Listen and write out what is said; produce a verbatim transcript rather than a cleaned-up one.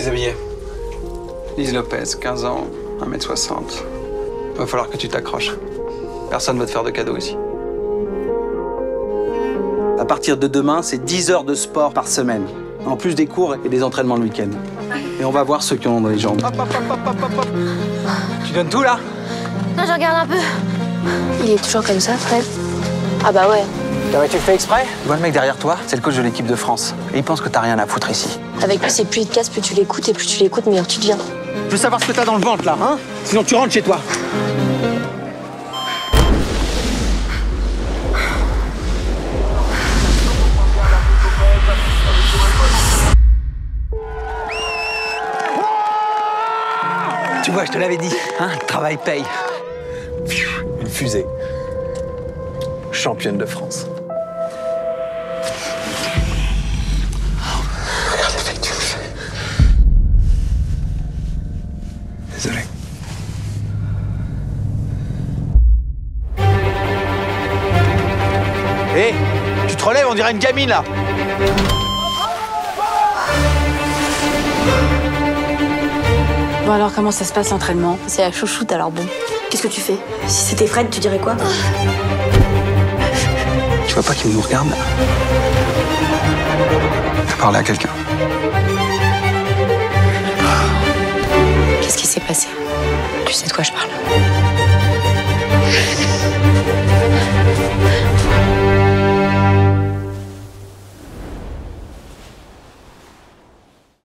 déshabillé. Lise Lopez, quinze ans, un mètre soixante. Va falloir que tu t'accroches. Personne va te faire de cadeaux ici. À partir de demain, c'est dix heures de sport par semaine. En plus des cours et des entraînements le week-end. Et on va voir ceux qui en ont dans les jambes. Hop, hop, hop, hop, hop, hop. Tu donnes tout, là? Non, je regarde un peu. Il est toujours comme ça, Fred? Ah bah ouais. T'avais-tu fait exprès? Tu vois le mec derrière toi, c'est le coach de l'équipe de France. Et il pense que t'as rien à foutre ici. Avec lui, c'est plus il te casse, plus tu l'écoutes, et plus tu l'écoutes, meilleur tu deviens. Je veux savoir ce que t'as dans le ventre, là, hein? Sinon tu rentres chez toi. Tu vois, je te l'avais dit, hein, le travail paye. Une fusée. Championne de France. Regarde l'effet que tu me fais. Désolé. Hé, hey, tu te relèves, on dirait une gamine, là. Bon alors, comment ça se passe l'entraînement? C'est la chouchoute, alors bon. Qu'est-ce que tu fais? Si c'était Fred, tu dirais quoi? Tu vois pas qu'il nous regarde, là? T'as parlé à quelqu'un. Qu'est-ce qui s'est passé? Tu sais de quoi je parle?